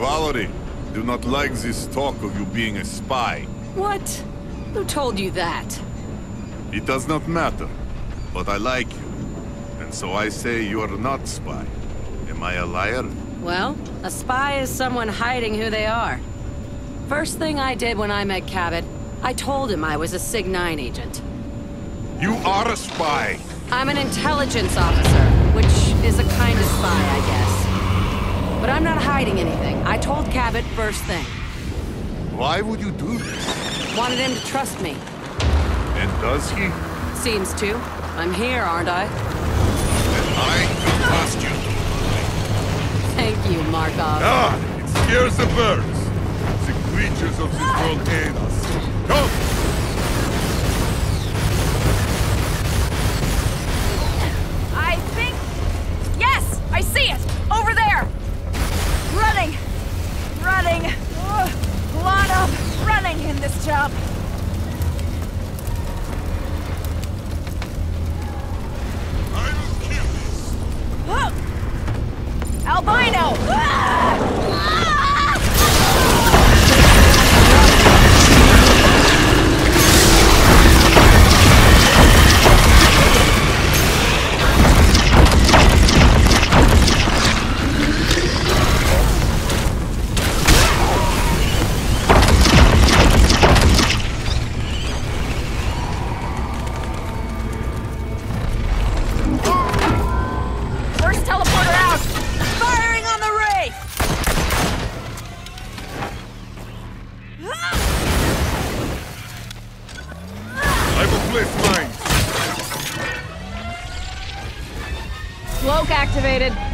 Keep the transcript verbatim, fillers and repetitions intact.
Valerie, do not like this talk of you being a spy. What? Who told you that? It does not matter, but I like you. And so I say you are not spy. Am I a liar? Well, a spy is someone hiding who they are. First thing I did when I met Cabot, I told him I was a Sig nine agent. You are a spy! I'm an intelligence officer, which is a kind of spy, I guess. But I'm not hiding anything. I told Cabot first thing. Why would you do this? Wanted him to trust me. And does he? Seems to. I'm here, aren't I? And I can trust you. Thank you, Markov. Ah! It scares the birds! The creatures of this world hate us. Come! I think... Yes! I see it! Over there! Running! Running! Ugh, a lot of running in this job. I will kill this! Huh. Albino! Ah! Ah! Cloak activated.